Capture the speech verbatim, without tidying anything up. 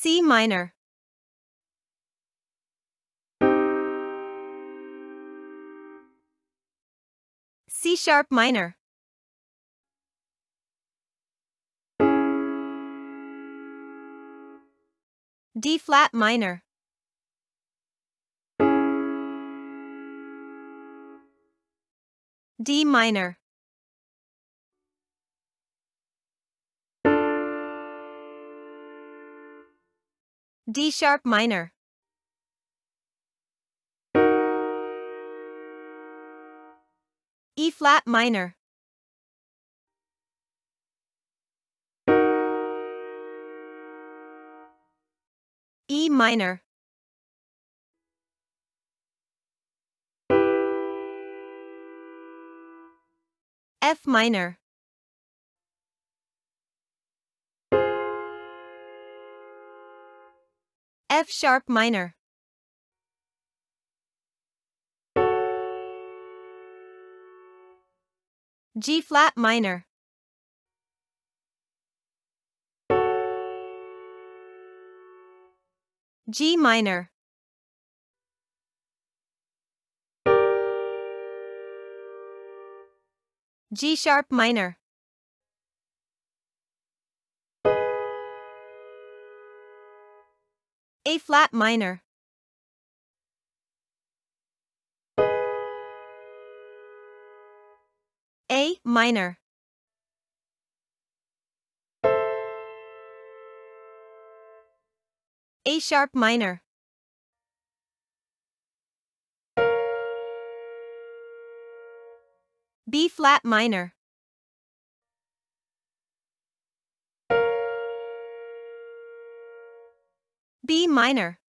C minor. C sharp minor. D flat minor. D minor. D sharp minor. E flat minor. E minor. F minor. F sharp minor. G flat minor. G minor. G sharp minor. A flat minor. A minor. A sharp minor. B flat minor. B minor.